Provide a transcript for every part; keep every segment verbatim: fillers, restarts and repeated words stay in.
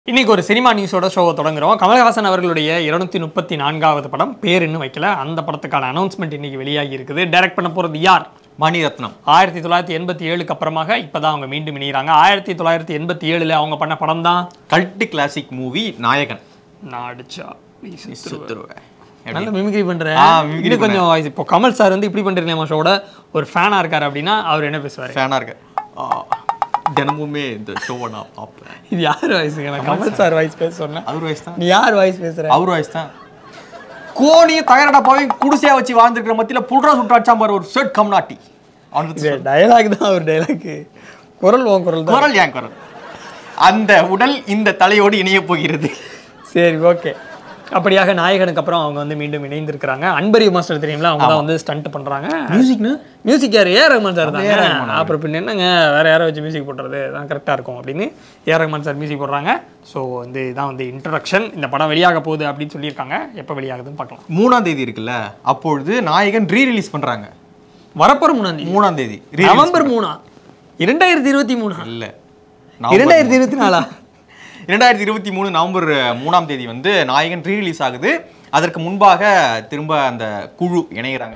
இன்னைக்கு ஒரு சினிமா நியூஸோட ஷோவை தொடங்குறோம். கமல்ஹாசன் அவர்களுடைய இருநூத்தி முப்பத்தி நான்காவது படம் பேர் இன்னும் வைக்கல. அந்த படத்துக்கான அனௌன்ஸ்மெண்ட் இன்னைக்கு வெளியாகி இருக்குது. டைரக்ட் பண்ண போறது யார்? மணிரத்னம். ஆயிரத்தி தொள்ளாயிரத்தி எண்பத்தி ஏழுக்கு அப்புறமாக இப்பதான் அவங்க மீண்டும் இணைகிறாங்க. ஆயிரத்தி தொள்ளாயிரத்தி எண்பத்தி ஏழுல அவங்க பண்ண படம் தான் கல்ட் கிளாசிக் மூவி நாயகன். நான் அடிச்சா சுத்துருவேன். நல்ல மிமிக்ரி பண்றேன். இன்னும் கொஞ்சம் வாய்ஸ். இப்போ கமல் சார் வந்து இப்படி பண்றீங்க ஷோட ஒரு ஃபேனா இருக்காரு அப்படின்னா அவர் என்ன பேசுவார்? ஃபேனா இருக்க தினமுமே இந்த ஷோவை நான் பார்ப்பேன். இது யார் வாய்ஸுங்க? நான் கமல் சார் வாய்ஸ் பேச சொன்னேன். அவர் வாய்ஸ் தான். நீ யார் வாய்ஸ் பேசுற? அவர் வாய்ஸ் தான். கோணியை தயாரடா போய் குடிசையா வச்சு வாழ்ந்துருக்கிற மத்தியில புல்ரா சுட்டாச்சா பாரு ஒரு ஷர்ட் கம்நாட்டி. அவனுக்கு டயலாக் தான் ஒரு டயலாக். குரல் உன் குரல் தான். குரல் ஏன் குரல்? அந்த உடல் இந்த தலையோடு இணைய போகிறது. சரி, ஓகே. அப்படியாக நாயகனுக்கு அப்புறம் அவங்க வந்து மீண்டும் இணைந்திருக்கிறாங்க. அன்பரி மாஸ்டர் தெரியுங்களா? அவங்க தான் வந்து ஸ்டண்ட் பண்றாங்க. மியூசிக்னு மியூசிக் யார்? ஏ ரஹ்மான் சார் தான். அப்புறம் பின்ன என்னங்க வேற யாரை வச்சு மியூசிக் போடுறது தான் கரெக்டாக இருக்கும் அப்படின்னு ஏ ரஹ்மான் சார் மியூசிக் போடுறாங்க. ஸோ வந்து இதான் வந்து இன்ட்ரடக்ஷன். இந்த படம் வெளியாக போகுது அப்படின்னு சொல்லியிருக்காங்க. எப்போ வெளியாகுதுன்னு பார்க்கலாம். மூணாம் தேதி இருக்குல்ல, அப்பொழுது நாயகன் ரீ ரிலீஸ் பண்றாங்க. வரப்போற மூணாம் தேதி மூணாம் தேதி நவம்பர் மூணா இரண்டாயிரத்தி இருபத்தி மூணு இல்ல இரண்டாயிரத்தி இருபத்தி நாலா இரண்டாயிரத்தி இருபத்தி மூணு நவம்பர் மூணாம் தேதி வந்து நாயகன் ரீ ரிலீஸ் ஆகுது. அதற்கு முன்பாக திரும்ப அந்த குழு இணைகிறாங்க.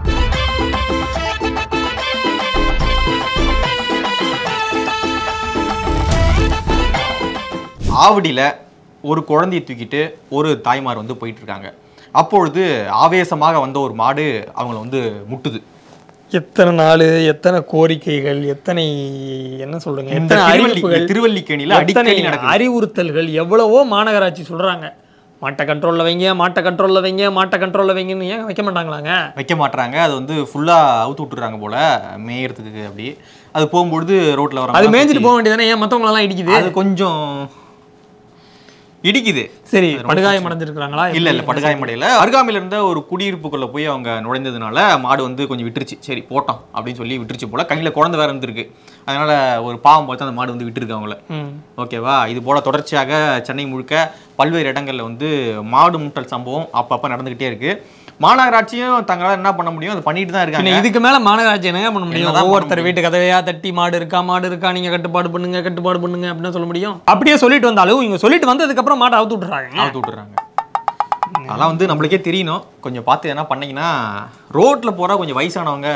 ஆவடியில ஒரு குழந்தையை தூக்கிட்டு ஒரு தாய்மார் வந்து போயிட்டு இருக்காங்க. அப்பொழுது ஆவேசமாக வந்த ஒரு மாடு அவங்கள வந்து முட்டுது. எத்தனை நாள், எத்தனை கோரிக்கைகள், எத்தனை என்ன சொல்லுங்க, எத்தனை அறிவிப்புகள், திருவல்லிக்கேணியில அடிக்கடி நடக்குது. அறிவுறுத்தல்கள் எவ்வளவோ மாநகராட்சி சொல்றாங்க. மாட்டை கண்ட்ரோல்ல வைங்க, மாட்டை கண்ட்ரோல்ல வைங்க, மாட்டை கண்ட்ரோல்ல வைங்கன்னு ஏன் வைக்க மாட்டாங்களாங்க? வைக்க மாட்டாங்க. அது வந்து ஃபுல்லா அவுத்து விட்டுறாங்க போல மேயறதுக்கு. அப்படி அது போகும்பொழுது ரோட்ல வர அது மேய்ஞ்சிட்டு போக வேண்டியதானே? ஏன் மற்றவங்களெல்லாம் இடிக்குது? அது கொஞ்சம் இடிக்குது. சரி, படுகாயம் அடைஞ்சிருக்காங்களா? இல்ல இல்ல படுகாயம் அடையல. அருகாமையில இருந்த ஒரு குடியிருப்புக்குள்ள போய் அவங்க நுழைந்ததுனால மாடு வந்து கொஞ்சம் விட்டுருச்சு. சரி போட்டோம் அப்படின்னு சொல்லி விட்டுருச்சு போல. கையில குழந்தை வேற இருந்திருக்கு. அதனால ஒரு பாவம் பார்த்து அந்த மாடு வந்து விட்டுருக்கு அவங்கள. ஓகேவா? இது போல தொடர்ச்சியாக சென்னை முழுக்க பல்வேறு இடங்கள்ல வந்து மாடு முட்டல் சம்பவம் அப்பப்ப நடந்துகிட்டே இருக்கு. மாநகராட்சியும் தங்களால் என்ன பண்ண முடியும் அதை பண்ணிட்டு தான் இருக்காங்க. இதுக்கு மேல மாநகராட்சி என்ன பண்ண முடியும்? ஒவ்வொருத்தர் வீட்டு கதவையா தட்டி மாடு இருக்கா மாடு இருக்கா நீங்க கட்டுப்பாடு பண்ணுங்க கட்டுப்பாடு பண்ணுங்க அப்படின்னு சொல்ல முடியும்? அப்படியே சொல்லிட்டு வந்தாலும் இவங்க சொல்லிட்டு வந்ததுக்கு அப்புறம் மாட்டை அவுத்து விட்டுறாங்க அவுத்து விட்டுறாங்க. அதெல்லாம் வந்து நம்மளுக்கே தெரியணும். கொஞ்சம் பார்த்து என்ன பண்ணீங்கன்னா ரோட்ல போற கொஞ்சம் வயசானவங்க,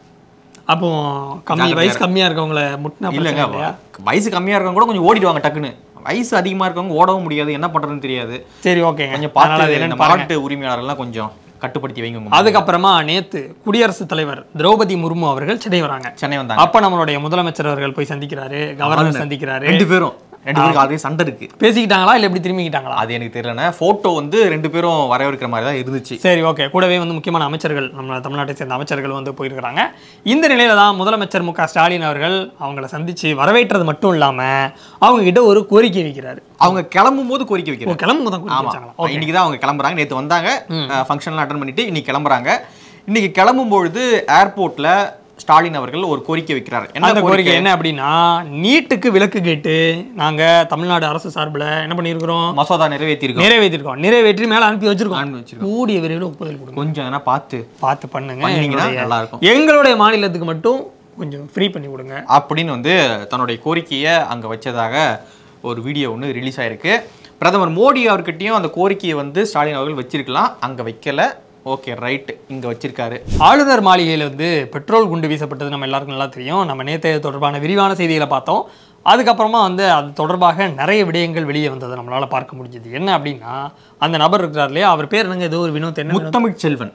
அப்போ கம்மி வயசு கம்மியா இருக்கவங்கள முட்டினா இல்லைங்க, வயசு கம்மியா இருக்கவங்க கூட கொஞ்சம் ஓடிடுவாங்க டக்குன்னு. வயசு அதிகமா இருக்கவங்க ஓடவும் முடியாது, என்ன பண்றதுன்னு தெரியாது. சரி, ஓகே. கொஞ்சம் பார்த்து மாட்டு உரிமையாளர்லாம் கொஞ்சம் கட்டுப்படுத்தி வைங்க. அதுக்கப்புறமா நேத்து குடியரசுத் தலைவர் திரௌபதி முர்மு அவர்கள் சென்னை வராங்க. சென்னை வந்தாங்க. அப்ப நம்மளுடைய முதலமைச்சர் அவர்கள் போய் சந்திக்கிறாரு, கவர்னர் சந்திக்கிறாரு. ரெண்டு பேரும் ரெண்டு பேருக்கு ஆல்ரெடி சண்டை இருக்கு. பேசிக்கிட்டாங்களா இல்ல எப்படி திரும்பிக்கிட்டாங்களா அது எனக்கு தெரியல. போட்டோ வந்து ரெண்டு பேரும் வரவேற்கிற மாதிரி தான் இருந்துச்சு. சரி, ஓகே. கூடவே வந்து முக்கியமான அமைச்சர்கள், நம்ம தமிழ்நாட்டை சேர்ந்த அமைச்சர்கள் வந்து போயிருக்கிறாங்க. இந்த நிலையில தான் முதலமைச்சர் மு க ஸ்டாலின் அவர்கள் அவங்கள சந்திச்சு வரவேற்றது மட்டும் இல்லாம அவங்க கிட்ட ஒரு கோரிக்கை வைக்கிறாரு. அவங்க கிளம்பும் போது கோரிக்கை வைக்கிறாங்க. கிளம்பும் போது இன்னைக்கு தான் அவங்க கிளம்புறாங்க. நேற்று வந்தாங்க, ஃபங்க்ஷன்லாம் அட்டன் பண்ணிட்டு இன்னைக்கு கிளம்புறாங்க. இன்னைக்கு கிளம்பும் பொழுது ஏர்போர்ட்ல ஸ்டாலின் அவர்கள் ஒரு கோரிக்கை வைக்கிறார். என்ன கோரிக்கை என்ன அப்படின்னா, நீட்டுக்கு விலக்கு கேட்டு நாங்க தமிழ்நாடு அரசு சார்பில் என்ன பண்ணிருக்கிறோம், மசோதா நிறைவேற்றிருக்கோம் நிறைவேற்றிருக்கோம் நிறைவேற்றி மேல அனுப்பி வச்சிருக்கோம். கூடிய விரைவில் ஒப்புதல் கொடுங்க. கொஞ்சம் என்ன பார்த்து பார்த்து பண்ணுங்க, நல்லா இருக்கும். எங்களுடைய மாநிலத்துக்கு மட்டும் கொஞ்சம் ஃப்ரீ பண்ணி கொடுங்க அப்படின்னு வந்து தன்னுடைய கோரிக்கையை அங்க வச்சதாக ஒரு வீடியோ ஒன்று ரிலீஸ் ஆயிருக்கு. பிரதமர் மோடி அவர்கிட்டயும் அந்த கோரிக்கையை வந்து ஸ்டாலின் அவர்கள் வச்சிருக்கலாம், அங்க வைக்கல. ஓகே, ரைட், இங்க வச்சிருக்காரு. ஆளுநர் மாளிகையில் வந்து பெட்ரோல் குண்டு வீசப்பட்டது நம்ம எல்லாருக்கும் நல்லா தெரியும். நம்ம நேற்று தொடர்பான விரிவான செய்திகளை பார்த்தோம். அதுக்கப்புறமா வந்து அது தொடர்பாக நிறைய விடயங்கள் வெளியே வந்ததை நம்மளால பார்க்க முடிஞ்சது. என்ன அப்படின்னா, அந்த நபர் இருக்கிறார் இல்லையா, அவர் பேர் என்னங்க, ஏதோ ஒரு வினோத், என்ன முத்தமிழ் செல்வன்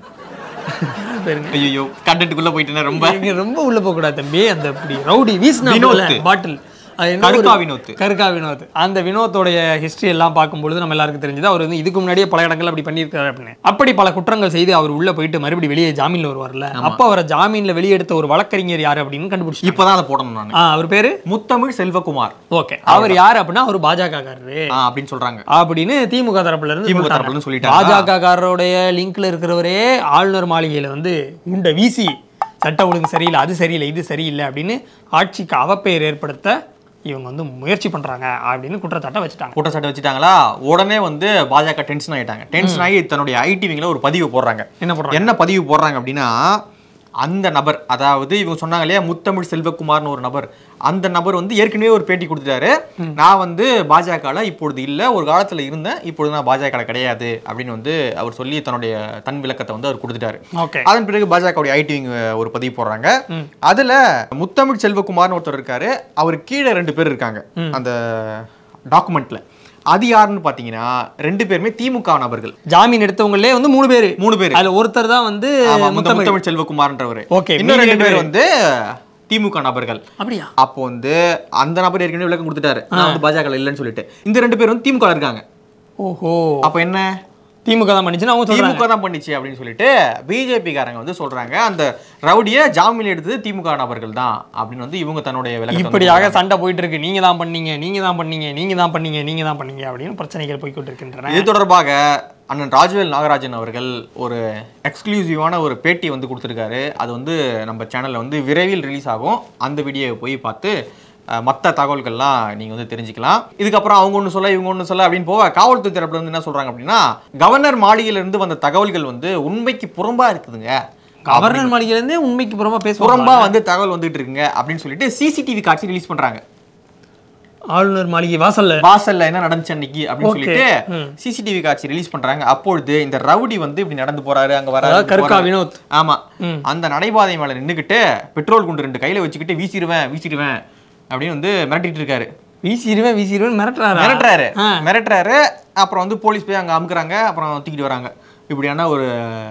பேருங்க. ஐயோ, கண்டென்ட்டுக்குள்ள போயிட்டேன்னா ரொம்ப ரொம்ப உள்ள போக கூடாது தம்பி. அந்த இப்படி ரவுடி வீசின பாட்டில் கருக்கா வினோத் கருக்கா வினோத் அந்த வினோத்தோடைய ஹிஸ்டரி எல்லாம் பார்க்கும்பொழுது நம்ம எல்லாருக்கும் தெரிஞ்சது அவர் வந்து இதுக்கு முன்னாடியே பல இடங்கள் அப்படி பண்ணியிருக்காரு அப்படின்னு. அப்படி பல குற்றங்கள் செய்து அவர் உள்ள போயிட்டு மறுபடியும் வெளியே ஜாமீன்ல வருவார்ல, அப்ப அவரை ஜாமீன்ல வெளியெடுத்த ஒரு வழக்கறிஞர் யாரு அப்படின்னு கண்டுபிடிச்சு இப்பதான் அதை போடணும் நான். அவர் பேரு முத்தமிழ் செல்வகுமார். ஓகே, அவர் யாரு அப்படின்னா அவர் பாஜக காரரு அப்படின்னு சொல்றாங்க. அப்படின்னு திமுக தரப்புல இருந்து திமுக தரப்புல சொல்லிட்டாங்க. பாஜக காரருடைய லிங்க்ல இருக்கிறவரே ஆளுநர் மாளிகையில வந்து உண்ட வீசி சட்ட ஒழுங்கு சரியில்லை, அது சரியில்லை, இது சரியில்லை அப்படின்னு ஆட்சிக்கு அவப்பெயர் ஏற்படுத்த இவங்க வந்து முயற்சி பண்றாங்க அப்படின்னு குற்றச்சாட்டை வச்சுட்டாங்க. குற்றச்சாட்டை வச்சுட்டாங்களா, உடனே வந்து பாஜக டென்ஷன் ஆயிட்டாங்க. டென்ஷன் ஆகி தன்னுடைய ஐடி விங்ல ஒரு பதிவு போடுறாங்க. என்ன போடுறாங்க என்ன பதிவு போடுறாங்க அப்படின்னா, அந்த நபர், அதாவது இவங்க சொன்னாங்க இல்லையா முத்தமிழ் செல்வகுமார்னு ஒரு நபர், அந்த நபர் வந்து ஏற்கனவே ஒரு பேட்டி கொடுத்துட்டாரு. நான் வந்து பாஜகல இப்பொழுது இல்லை, ஒரு காலத்துல இருந்தேன், இப்பொழுது நான் பாஜக கிடையாது அப்படின்னு வந்து அவர் சொல்லி தன்னுடைய தன் விளக்கத்தை வந்து அவர் கொடுத்துட்டாரு. அதன் பிறகு பாஜகவுடைய ஐடி ஒரு பதிவு போடுறாங்க. அதுல முத்தமிழ் செல்வகுமார்னு ஒருத்தர் இருக்காரு, அவர் கீழே ரெண்டு பேர் இருக்காங்க அந்த டாக்குமெண்ட்ல. அது யாருன்னு பாத்தீங்கன்னா ரெண்டு பேருமே திமுக நபர்கள். ஜாமீன் எடுத்தவங்களே வந்து மூணு பேர் மூணு பேர் அதுல ஒருத்தர் தான் வந்து முத்தமிழ் செல்வகுமார்ன்றவர். இன்னும் ரெண்டு பேர் வந்து திமுக நபர்கள். அப்படியா? அப்போ வந்து அந்த நபர் ஏற்கனவே விளக்கம் கொடுத்துட்டாரு, நான் வந்து பாஜக இல்லைன்னு சொல்லிட்டு. இந்த ரெண்டு பேர் வந்து திமுக இருக்காங்க. ஓஹோ, அப்ப என்ன திமுக தான் பண்ணிச்சுன்னா அவங்க திமுக தான் பண்ணிச்சு அப்படின்னு சொல்லிட்டு பிஜேபி காரங்க வந்து சொல்றாங்க அந்த ரவுடியை ஜாமீன் எடுத்தது திமுக நபர்கள் தான் அப்படின்னு வந்து இவங்க தன்னுடைய விளக்கத்தை. இப்படியாக சண்டை போயிட்டு இருக்கு, நீங்க தான் பண்ணீங்க நீங்க தான் பண்ணீங்க நீங்க தான் பண்ணீங்க நீங்க தான் பண்ணீங்க அப்படின்னு பிரச்சனைகள் போய்கிட்டு இருக்கின்றன. இது தொடர்பாக அண்ணன் ராஜ்வேல் நாகராஜன் அவர்கள் ஒரு எக்ஸ்க்ளூசிவான ஒரு பேட்டி வந்து கொடுத்துருக்காரு. அது வந்து நம்ம சேனல்ல வந்து விரைவில் ரிலீஸ் ஆகும். அந்த வீடியோவை போய் பார்த்து மற்ற தகவல்கள்லாம் நீங்கள் வந்து தெரிஞ்சுக்கலாம். இதுக்கப்புறம் அவங்க ஒன்று சொல்ல இவங்க ஒன்று சொல்ல அப்படின்னு போக காவல்துறை தரப்புல வந்து என்ன சொல்கிறாங்க அப்படின்னா, கவர்னர் மாளிகையிலிருந்து வந்த தகவல்கள் வந்து உண்மைக்கு புறம்பா இருக்குதுங்க. கவர்னர் மாளிகையிலேருந்தே உண்மைக்கு புறம்பா பேச புறம்பா வந்து தகவல் வந்துட்டு இருக்குங்க அப்படின்னு சொல்லிட்டு சிசிடிவி காட்சி ரிலீஸ் பண்ணுறாங்க. ஆளுநர் மாளிகை வாசல்ல வாசல்ல என்ன நடந்துச்சு அன்னைக்கு அப்படின்னு சொல்லிட்டு சிசிடிவி காட்சி ரிலீஸ் பண்றாங்க. அப்பொழுது இந்த ரவுடி வந்து இப்படி நடந்து போறாரு, அங்க வராரு கருக்கா வினோத். ஆமா, அந்த நடைபாதை மேல நின்றுகிட்டு பெட்ரோல் குண்டு ரெண்டு கையில வச்சுக்கிட்டு வீசிடுவேன் வீசிடுவேன் அப்படின்னு வந்து மிரட்டிட்டு இருக்காரு. வீசிடுவேன் வீசிடுவேன் மிரட்டுறாரு மிரட்டுறாரு மிரட்டுறாரு அப்புறம் வந்து போலீஸ் போய் அங்க அமுக்குறாங்க, அப்புறம் தூக்கிட்டு வராங்க. இப்படியான ஒரு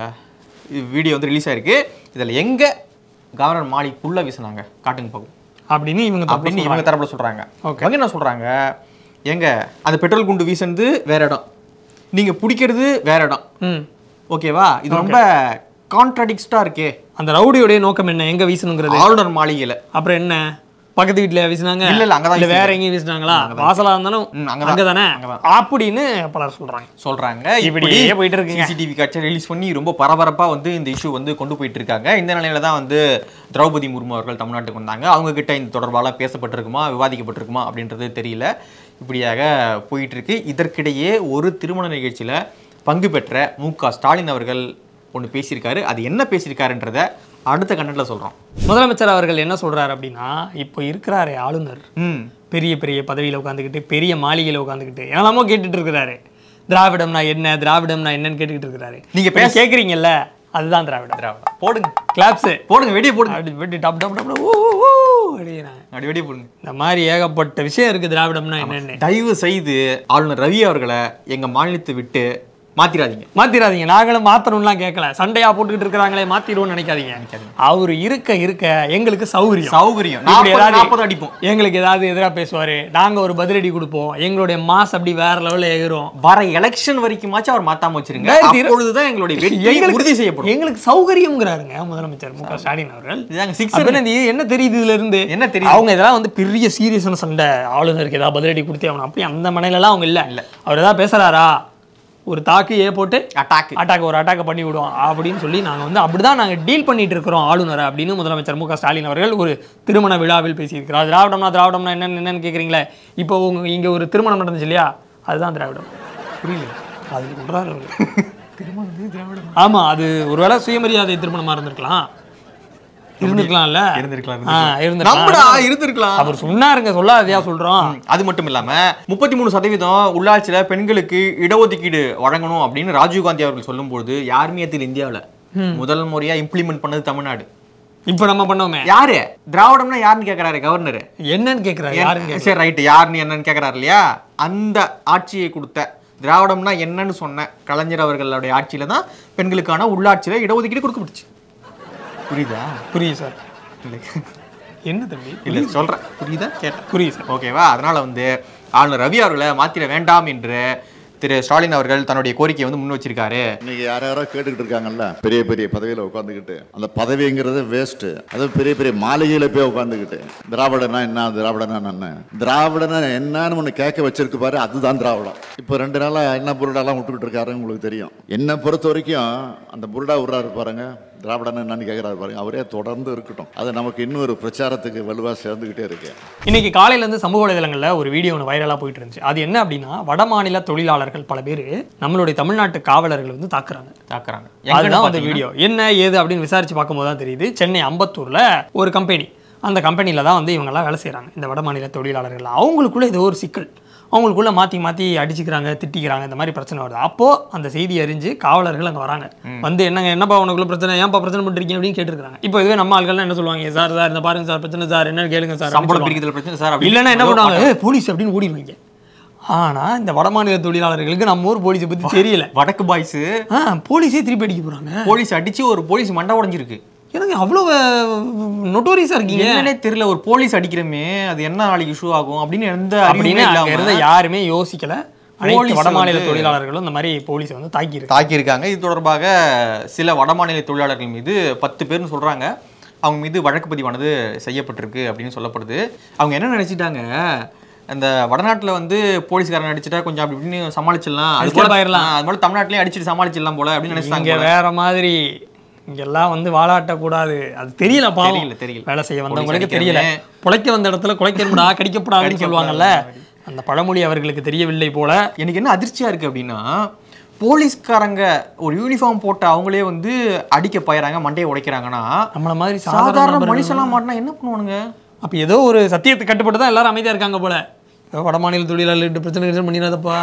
வீடியோ வந்து ரிலீஸ் ஆயிருக்கு. இதுல எங்க கவர்னர் மாளிகைக்குள்ள வீசினாங்க காட்டுங்க போகும் அப்படின்னு இவங்க அப்படின்னு இவங்க தரப்புல சொல்றாங்க. அவங்க என்ன சொல்றாங்க, எங்க அந்த பெட்ரோல் குண்டு வீசுறது வேற இடம், நீங்க பிடிக்கிறது வேற இடம், ஓகேவா? இது ரொம்ப கான்ட்ராடிக்டா இருக்கே. அந்த ரவுடியோடைய நோக்கம் என்ன, எங்க வீசணுங்கிறது? ஆளுநர் மாளிகையில. அப்புறம் என்ன, பக்கத்து வீட்டுல வீசினாங்க? இல்ல இல்ல அங்கதான். இல்ல வேற எங்கேயும் வீசினாங்களா? வாசலா இருந்தாலும் அங்கதானே அப்படின்னு பலர் சொல்றாங்க சொல்றாங்க இப்படியே போயிட்டு இருக்கு. சிசிடிவி காட்சி ரிலீஸ் பண்ணி ரொம்ப பரபரப்பா வந்து இந்த இஷ்யூ வந்து கொண்டு போயிட்டு இருக்காங்க. இந்த நிலையில தான் வந்து திரௌபதி முர்மு அவர்கள் தமிழ்நாட்டுக்கு வந்தாங்க. அவங்க கிட்ட இந்த தொடர்பால பேசப்பட்டிருக்குமா விவாதிக்கப்பட்டிருக்குமா அப்படின்றது தெரியல. இப்படியாக போயிட்டு இருக்கு. இதற்கிடையே ஒரு திருமண நிகழ்ச்சியில பங்கு பெற்ற மு க ஸ்டாலின் அவர்கள் ஒன்று பேசியிருக்காரு. அது என்ன பேசியிருக்காருன்றத அடுத்த கண்டென்ட்ல சொல்றோம். முதலமைச்சர் அவர்கள் என்ன சொல்றாரு அப்படின்னா, இப்போ இருக்கிறாரே ஆளுநர், பெரிய பெரிய பதவியில உட்காந்துக்கிட்டு பெரிய மாளிகையில உட்காந்துக்கிட்டு என்னெல்லாமோ கேட்டுட்டு இருக்கிறாரு. திராவிடம்னா என்ன, திராவிடம்னா என்னன்னு கேட்டுக்கிட்டு இருக்கிறாரு. நீங்க பேச கேட்குறீங்கல்ல, அதுதான் திராவிடம். திராவிடம் போடுங்க, கிளாப்ஸ் போடுங்க, வெடியை போடுங்க, அப்படி வெடி டப் டப் டப் ஓ அப்படி வெடியை போடுங்க. இந்த மாதிரி ஏகப்பட்ட விஷயம் இருக்கு திராவிடம்னா என்னன்னு. தயவு செய்து ஆளுநர் ரவி அவர்களை எங்க மாநிலத்தை விட்டு மாத்திராதீங்க மாத்திராதீங்க நாங்களும் மாத்தணும்லாம் கேட்கல, சண்டையா போட்டுக்கிட்டு இருக்கிறாங்களே மாத்திடுவோம்னு நினைக்காதீங்க. அவரு இருக்க இருக்க எங்களுக்கு சௌகரியம் சௌகரியம் அடிப்போம், எங்களுக்கு ஏதாவது எதிராக பேசுவாரு, நாங்க ஒரு பதிலடி கொடுப்போம், எங்களுடைய மாஸ் அப்படி வேற லெவலில் ஏறும். வர எலெக்ஷன் வரைக்குமாச்சும் அவர் மாத்தாம வச்சிருங்க, அப்பொழுதுதான் எங்களுடைய வெற்றி உறுதி செய்யப்படும். எங்களுக்கு சௌகரியம்ங்கிறாருங்க முதலமைச்சர் மு க ஸ்டாலின் அவர்கள். என்ன தெரியுது இதுல இருந்து, என்ன தெரியும், அவங்க இதெல்லாம் வந்து பெரிய சீரியஸான சண்டை, ஆளுநருக்கு ஏதாவது பதிலடி கொடுத்தே ஆகணும் அப்படி அந்த மனையில எல்லாம் அவங்க இல்ல. அவர் ஏதாவது பேசுறாரா, ஒரு தாக்கு ஏ போட்டு அட்டாக் அட்டாக் ஒரு அட்டாக்கை பண்ணி விடுவோம் அப்படின்னு சொல்லி நாங்கள் வந்து அப்படிதான் நாங்கள் டீல் பண்ணிட்டு இருக்கிறோம் ஆளுநரை அப்படின்னு முதலமைச்சர் மு க ஸ்டாலின் அவர்கள் ஒரு திருமண விழாவில் பேசியிருக்கிறார். திராவிடம்னா திராவிடம்னா என்னன்னு என்னன்னு கேட்குறீங்களே, இப்போ உங்க இங்கே ஒரு திருமணம் நடந்துச்சு இல்லையா, அதுதான் திராவிடம். புரியல, அது சொல்றாரு அவர் திருமணம் திராவிடம். ஆமாம், அது ஒருவேளை சுயமரியாதை திருமணமாக இருந்திருக்கலாம் இருந்திருக்கலாம்ல இருந்திருக்கலாம் அவர் சொன்னாருங்க, சொல்லாதையா சொல்றோம். அது மட்டும் இல்லாம முப்பத்தி மூணு சதவீதம் உள்ளாட்சியில பெண்களுக்கு இடஒதுக்கீடு வழங்கணும் அப்படின்னு ராஜீவ்காந்தி அவர்கள் சொல்லும் போது யாருமே இந்தியாவில் முதல் முறையா இம்ப்ளிமெண்ட் பண்ணது தமிழ்நாடு. இப்ப நம்ம பண்ணோமே, யாரு திராவிடம்னா யாருன்னு கேக்குறாரு கவர்னர், என்னன்னு கேக்குறாரு யாருன்னு. சரி ரைட், யாருன்னு என்னன்னு கேக்குறாரு இல்லையா, அந்த ஆட்சியை கொடுத்த திராவிடம்னா என்னன்னு சொன்ன கலைஞர் அவர்களுடைய ஆட்சியில தான் பெண்களுக்கான உள்ளாட்சியில இடஒதுக்கீடு கொடுக்கப்பட்டுச்சு. புரியுதா? புரியுது சார். என்ன தம்பி இல்லை சொல்கிறேன், புரியுதா கேட்டேன், புரியுது சார், ஓகேவா? அதனால் வந்து ஆளுநர் ரவி அவர்களை மாற்றிட வேண்டாம் என்று திரு ஸ்டாலின் அவர்கள் தன்னுடைய கோரிக்கையை வந்து முன் வச்சிருக்காரு. இன்னைக்கு யார் யாரோ கேட்டுக்கிட்டு இருக்காங்கல்ல, பெரிய பெரிய பதவியில் உட்காந்துக்கிட்டு, அந்த பதவிங்கிறது வேஸ்ட்டு, அது பெரிய பெரிய மாளிகையில் போய் உட்காந்துக்கிட்டு திராவிடனா என்ன, திராவிடனா என்ன, திராவிடனா என்னன்னு ஒன்று கேட்க வச்சிருக்கு பாரு, அதுதான் திராவிடம். இப்போ ரெண்டு நாளாக என்ன புருடாலாம் விட்டுக்கிட்டு இருக்காருன்னு உங்களுக்கு தெரியும். என்னை பொறுத்த வரைக்கும் அந்த புருடா விட்றாரு பாருங்க, திராவிடன் என்னன்னு கேட்குறாரு பாருங்க, அவரே தொடர்ந்து இருக்கட்டும். அது நமக்கு இன்னொரு பிரச்சாரத்துக்கு வலுவாக சேர்ந்துக்கிட்டே இருக்கு. இன்னைக்கு காலையிலேருந்து சமூக வலைதளங்களில் ஒரு வீடியோ ஒன்று வைரலாக போயிட்டு இருந்துச்சு. அது என்ன அப்படின்னா, வட மாநில தொழிலாளர்கள் பல பேர் நம்மளுடைய தமிழ்நாட்டு காவலர்கள் வந்து தாக்குறாங்க தாக்குறாங்க அதுதான் அந்த வீடியோ. என்ன ஏது அப்படின்னு விசாரிச்சு பார்க்கும்போது தான் தெரியுது, சென்னை அம்பத்தூரில் ஒரு கம்பெனி, அந்த கம்பெனியில் தான் வந்து இவங்கெல்லாம் வேலை செய்கிறாங்க, இந்த வட மாநில தொழிலாளர்கள். அவங்களுக்குள்ள ஏதோ ஒரு சிக்கல், அவங்களுக்குள்ள மாற்றி மாற்றி அடிச்சுக்கிறாங்க, திட்டிக்கிறாங்க, இந்த மாதிரி பிரச்சனை வருது. அப்போது அந்த செய்தி அறிஞ்சு காவலர்கள் அங்கே வராங்க. வந்து என்னங்க என்னப்பா உனக்குள்ள பிரச்சனை, ஏன்ப்பா பிரச்சனை பண்ணுறீங்க அப்படின்னு கேட்டுருக்காங்க. இப்போ இதுவே நம்ம ஆள்கள்லாம் என்ன சொல்லுவாங்க, சார் சார் இந்த பாருங்க சார் பிரச்சனை சார், என்னன்னு கேளுங்க சார், சம்பளம் பிரிக்கிறதுல பிரச்சனை சார், இல்லைன்னா என்ன பண்ணுவாங்க, போலீஸ் அப்படின்னு ஓடிடுவாங்க. ஆனால் இந்த வட மாநில தொழிலாளர்களுக்கு நம்ம ஊர் போலீஸை பற்றி தெரியல. வடக்கு பாய்ஸு ஆ போலீஸே திருப்பி அடிக்க போகிறாங்க. போலீஸ் அடிச்சு ஒரு போலீஸ் மண்டை உடஞ்சிருக்கு. எனக்கு அவ்வளோ நொட்டோரியஸாக இருக்கீங்க. என்னன்னே தெரியல, ஒரு போலீஸ் அடிக்கிறமே அது என்ன நாளைக்கு இஷ்யூ ஆகும் அப்படின்னு எந்த அப்படின்னு அங்கே இருந்த யாருமே யோசிக்கல. அனைத்து வடமாநில தொழிலாளர்களும் இந்த மாதிரி போலீஸை வந்து தாக்கி தாக்கியிருக்காங்க. இது தொடர்பாக சில வடமாநில தொழிலாளர்கள் மீது பத்து பேர்னு சொல்றாங்க, அவங்க மீது வழக்கு பதிவானது செய்யப்பட்டிருக்கு அப்படின்னு சொல்லப்படுது. அவங்க என்ன நினைச்சிட்டாங்க, அந்த வடநாட்டில் வந்து போலீஸ்காரன் அடிச்சுட்டா கொஞ்சம் அப்படி இப்படின்னு சமாளிச்சிடலாம், அது போல அது மாதிரி தமிழ்நாட்டிலேயே அடிச்சுட்டு சமாளிச்சிடலாம் போல அப்படின்னு நினைச்சாங்க. வேற மாதிரி இங்கெல்லாம் வந்து வாழாட்டக்கூடாது, அது தெரியல. பாவம் தெரியல, வேலை செய்ய வந்தவங்களுக்கு தெரியல. புழைக்க வந்த இடத்துல குலைக்கணும்டா, கடிக்கப்படாதுன்னு சொல்லுவாங்கல்ல, அந்த பழமொழி அவர்களுக்கு தெரியவில்லை போல. எனக்கு என்ன அதிர்ச்சியா இருக்கு அப்படின்னா, போலீஸ்காரங்க ஒரு யூனிஃபார்ம் போட்ட அவங்களே வந்து அடிக்க போயிடறாங்க, மண்டையை உடைக்கிறாங்கன்னா நம்மள மாதிரி சாதாரண மனுஷெல்லாம் மாட்டினா என்ன பண்ணுவானுங்க? அப்போ ஏதோ ஒரு சத்தியத்தை கட்டுப்பட்டு தான் எல்லாரும் அமைதியாக இருக்காங்க போல. வட மாநில தொழிலாளர்கிட்ட பிரச்சனை பண்ணிடாதப்பா,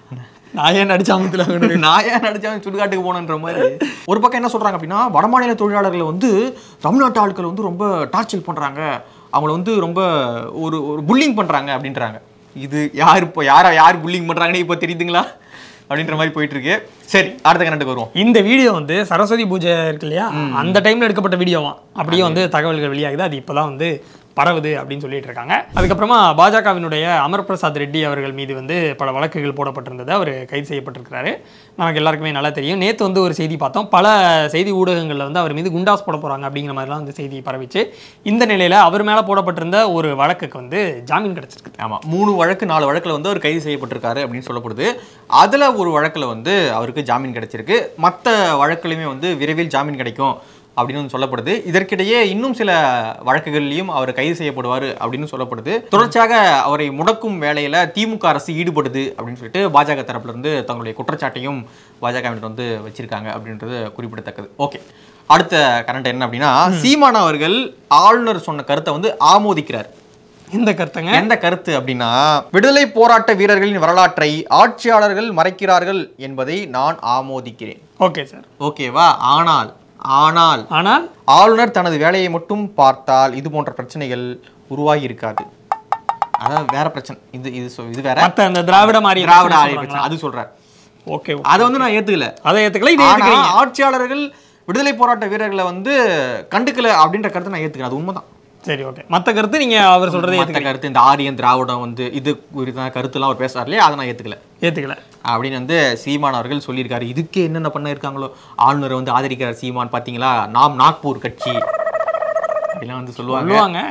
நாயே நடிச்சாமத்துல நாயே நடிச்சாம சுடுகாட்டுக்கு போனன்ற மாதிரி. ஒரு பக்கம் என்ன சொல்றாங்க அப்படின்னா, வடமாநில தொழிலாளர்களை வந்து தமிழ்நாட்டு ஆட்கள் வந்து ரொம்ப டார்ச்சர் பண்றாங்க, அவங்கள வந்து ரொம்ப ஒரு ஒரு புல்லிங் பண்றாங்க அப்படின்றாங்க. இது யார் இப்போ யாரா யார் புல்லிங் பண்றாங்கன்னு இப்போ தெரியுதுங்களா அப்படின்ற மாதிரி போயிட்டு இருக்கு. சரி, அடுத்த கணக்கு வருவோம். இந்த வீடியோ வந்து சரஸ்வதி பூஜை இருக்கு இல்லையா, அந்த டைம்ல எடுக்கப்பட்ட வீடியோவா அப்படியே வந்து தகவல்கள் வெளியாகுது. அது இப்போதான் வந்து பரவுது அப்படின்னு சொல்லிட்டு இருக்காங்க. அதுக்கப்புறமா பாஜகவினுடைய அமர் பிரசாத் ரெட்டி அவர்கள் மீது வந்து பல வழக்குகள் போடப்பட்டிருந்தது. அவர் கைது செய்யப்பட்டிருக்கிறாரு. நமக்கு எல்லாருக்குமே நல்லா தெரியும். நேற்று வந்து ஒரு செய்தி பார்த்தோம், பல செய்தி ஊடகங்களில் வந்து அவர் மீது குண்டாஸ் போட போகிறாங்க அப்படிங்கிற மாதிரிலாம் வந்து செய்தி பரவிச்சு. இந்த நிலையில் அவர் மேலே போடப்பட்டிருந்த ஒரு வழக்குக்கு வந்து ஜாமீன் கிடைச்சிருக்கு. ஆமாம், மூணு வழக்கு நாலு வழக்கில் வந்து அவர் கைது செய்யப்பட்டிருக்காரு அப்படின்னு சொல்லப்படுது. அதில் ஒரு வழக்கில் வந்து அவருக்கு ஜாமீன் கிடைச்சிருக்கு. மற்ற வழக்குலையுமே வந்து விரைவில் ஜாமீன் கிடைக்கும் அப்படின்னு சொல்லப்படுது. இதற்கிடையே இன்னும் சில வழக்குகள்லையும் அவர் கைது செய்யப்படுவார் அப்படின்னு சொல்லப்படுது. தொடர்ச்சியாக அவரை முடக்கும் வேலையில திமுக அரசு ஈடுபடுது அப்படின்னு சொல்லிட்டு பாஜக தரப்புல இருந்து தங்களுடைய குற்றச்சாட்டையும் பாஜகவினர் வந்து வச்சிருக்காங்க அப்படின்றது குறிப்பிடத்தக்கது. ஓகே, அடுத்த கரண்ட் என்ன அப்படின்னா, சீமான் அவர்கள் ஆளுநர் சொன்ன கருத்தை வந்து ஆமோதிக்கிறார். இந்த கருத்துங்க எந்த கருத்து அப்படின்னா, விடுதலை போராட்ட வீரர்களின் வரலாற்றை ஆட்சியாளர்கள் மறைக்கிறார்கள் என்பதை நான் ஆமோதிக்கிறேன். ஓகே சார், ஓகேவா? ஆனால் ஆனால் ஆனால் ஆளுநர் தனது வேலையை மட்டும் பார்த்தால் இது போன்ற பிரச்சனைகள் உருவாகி இருக்காது. அதான் வேற பிரச்சனை, இது இது இது வேற அந்த திராவிட மாதிரி திராவிட ஆரிய பிரச்சனை அது சொல்றார். ஓகே, அதை வந்து நான் ஏத்துக்கல, அதை ஏத்துக்கல. இது ஆட்சியாளர்கள் விடுதலை போராட்ட வீரர்களை வந்து கண்டுக்கல அப்படின்ற கருத்தை நான் ஏத்துக்கிறேன், அது உண்மைதான். சரி, ஓகே. மற்ற கருத்து நீங்க அவர் சொல்றதை ஏத்துக்க கருத்து, இந்த ஆரியன் திராவிடம் வந்து இது குறித்தான கருத்துலாம் அவர் பேசுறாரு இல்லையா, அதை நான் ஏத்துக்கல ஏத்துக்கல அப்படின்னு வந்து சீமான் அவர்கள் சொல்லியிருக்காரு. இதுக்கே என்னென்ன பண்ண இருக்காங்களோ, ஆளுநரை வந்து ஆதரிக்கிறார் சீமான், பாத்தீங்களா, நாம் நாக்பூர் கட்சி அப்படிலாம் வந்து சொல்லுவாங்க.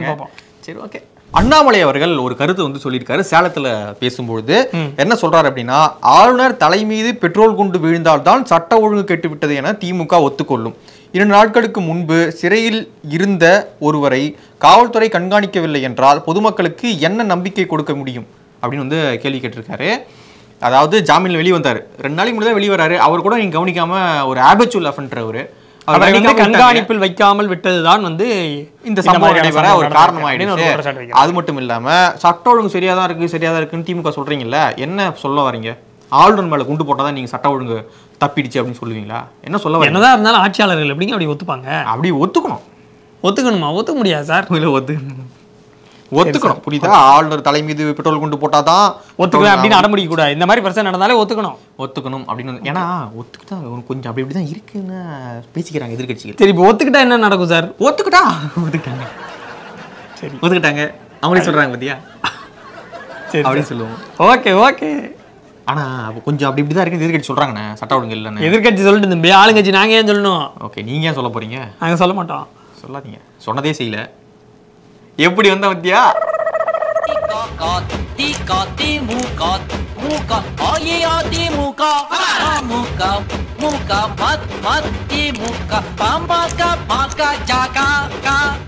சரி, ஓகே. அண்ணாமலை அவர்கள் ஒரு கருத்து வந்து சொல்லியிருக்காரு சேலத்துல பேசும்பொழுது. என்ன சொல்றாரு அப்படின்னா, ஆளுநர் தலை மீது பெட்ரோல் குண்டு வீழ்ந்தால்தான் சட்ட ஒழுங்கு கெட்டுவிட்டது என திமுக ஒத்துக்கொள்ளும். இரண்டு நாட்களுக்கு முன்பு சிறையில் இருந்த ஒருவரை காவல்துறை கண்காணிக்கவில்லை என்றால் பொதுமக்களுக்கு என்ன நம்பிக்கை கொடுக்க முடியும் அப்படின்னு வந்து கேள்வி கேட்டிருக்காரு. அதாவது ஜாமீன்ல வெளியே வந்தாரு, ரெண்டு நாளைக்கு முன்னாடி வெளியே வராரு. அவர் கூட நீங்க கவனிக்காம ஒரு ஆபச்சுவல் அஃபெண்டர் கண்காணிப்பில் வைக்காமல் விட்டதுதான் வந்து இந்த சம்பவம் நடைபெற ஒரு காரணமாயிடுச்சு. அது மட்டும் இல்லாம சட்ட ஒழுங்கு சரியாதான் இருக்கு சரியாதான் இருக்குன்னு திமுக சொல்றீங்கல்ல, என்ன சொல்ல வரீங்க? ஆளுநர் மேல குண்டு போட்டாதான் நீங்க சட்ட ஒழுங்கு தப்பிடுச்சு அப்படின்னு சொல்லுவீங்களா? என்ன சொல்ல வரீங்க? என்னதான் இருந்தாலும் ஆட்சியாளர்கள் எப்படிங்க அப்படி ஒத்துப்பாங்க? அப்படி ஒத்துக்கணும். ஒத்துக்கணுமா? ஒத்துக்க முடியாது சார். ஒத்து ஒத்துக்கணும், புரியுதா? ஆளுநர் தலை மீது பெட்ரோல் குண்டு போட்டாதான் ஒத்துக்கணும் அப்படின்னு அடம்பிடிக்க கூடாது. இந்த மாதிரி பிரச்சனை நடந்தாலே ஒத்துக்கணும் ஒத்துக்கணும் அப்படின்னு. ஏன்னா ஒத்துக்கிட்டா கொஞ்சம் அப்படி இப்படிதான் இருக்குன்னு பேசிக்கிறாங்க எதிர்கட்சிகள். சரி, இப்போ ஒத்துக்கிட்டா என்ன நடக்கும் சார்? ஒத்துக்கிட்டா ஒத்துக்கிட்டாங்க, சரி ஒத்துக்கிட்டாங்க, அவங்களே சொல்றாங்க பத்தியா, சரி அப்படின்னு சொல்லுவோம். Okay okay. ஆனா கொஞ்சம் அப்படி இப்படிதான் இருக்கு எதிர்கட்சி சொல்றாங்கண்ணே, சட்ட ஒழுங்கு இல்லைன்னு. எதிர்கட்சி சொல்லிட்டு இந்த ஆளுங்கட்சி நாங்க ஏன் சொல்லணும்? ஓகே, நீங்க ஏன் சொல்ல போறீங்க? நாங்க சொல்ல மாட்டோம். சொல்லாதீங்க, சொன்னதே செய்யல. எப்படி வந்த பத்தியா? திமுக மூக்கா மத் மத் தி மூக்கா பாம்பாக்கா பாக்கா ஜாக்கா கா